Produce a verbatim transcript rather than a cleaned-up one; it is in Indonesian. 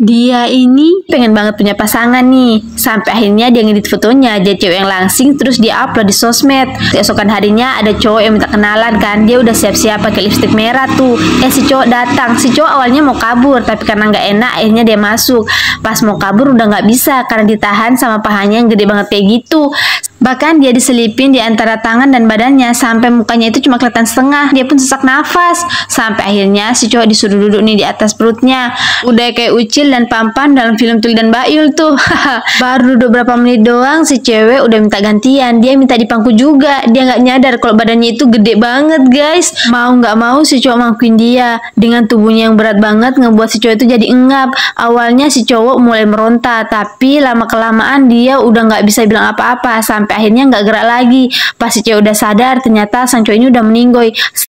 Dia ini pengen banget punya pasangan nih. Sampai akhirnya dia ngedit fotonya jadi cewek yang langsing, terus dia upload di sosmed. Keesokan harinya ada cowok yang minta kenalan kan. Dia udah siap-siap pakai lipstik merah tuh. Eh si cowok datang. Si cowok awalnya mau kabur, tapi karena nggak enak akhirnya dia masuk. Pas mau kabur udah nggak bisa karena ditahan sama pahanya yang gede banget kayak gitu. Bahkan dia diselipin di antara tangan dan badannya sampai mukanya itu cuma kelihatan setengah. Dia pun sesak nafas. Sampai akhirnya si cowok disuruh duduk nih di atas perutnya. Udah kayak Ucil dan Pampan dalam film Tuli dan Bakyul tuh. Baru duduk berapa menit doang si cewek udah minta gantian. Dia minta dipangku juga. Dia nggak nyadar kalau badannya itu gede banget guys. Mau nggak mau si cowok mangkuin dia. Dengan tubuhnya yang berat banget ngebuat si cowok itu jadi engap. Awalnya si cowok mulai meronta, tapi lama kelamaan dia udah nggak bisa bilang apa-apa sampai akhirnya nggak gerak lagi. Pas si cewek udah sadar ternyata sang cowok ini udah meninggoy.